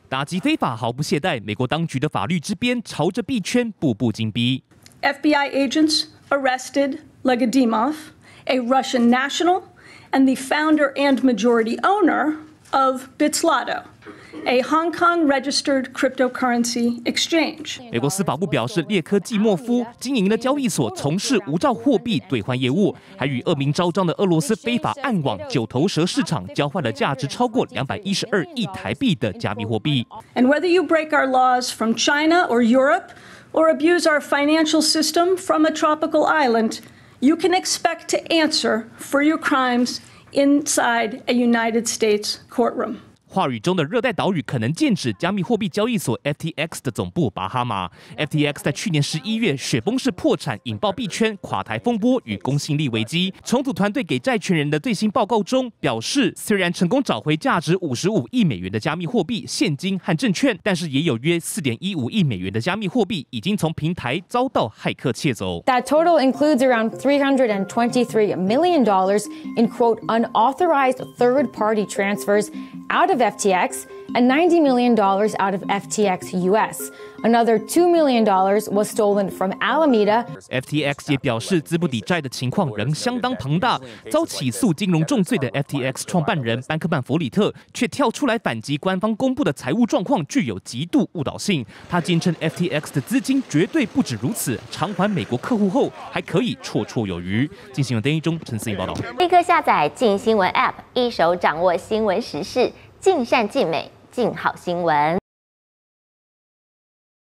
打击非法毫不懈怠，美国当局的法律之鞭朝着币圈步步紧逼。 FBI agents arrested Legadimov, a Russian national, and the founder and majority owner of Bitslotto, a Hong Kong-registered cryptocurrency exchange. 美国司法部表示，列科季莫夫经营的交易所从事无照货币兑换业务，还与恶名昭彰的俄罗斯非法暗网九头蛇市场交换了价值超过212亿台币的加密货币。 And whether you break our laws from China or Europe, or abuse our financial system from a tropical island, you can expect to answer for your crimes inside a United States courtroom. 话语中的热带岛屿可能剑指加密货币交易所 FTX 的总部巴哈马。FTX 在去年11月雪崩式破产，引爆币圈垮台风波与公信力危机。重组团队给债权人的最新报告中表示，虽然成功找回价值55亿美元的加密货币、现金和证券，但是也有约4.15亿美元的加密货币已经从平台遭到骇客窃走。 That total includes around $323 million in quote unauthorized third-party transfers out of FTX and $90 million out of FTX US. Another $2 million was stolen from Alameda. FTX 也表示，资不抵债的情况仍相当庞大。遭起诉金融重罪的 FTX 创办人班克曼弗里特却跳出来反击官方公布的财务状况具有极度误导性。他坚称 FTX 的资金绝对不止如此，偿还美国客户后还可以绰绰有余。镜新闻邓一中、陈思颖报道。 立刻下载镜新闻 App， 一手掌握新闻时事，尽善尽美，尽好新闻。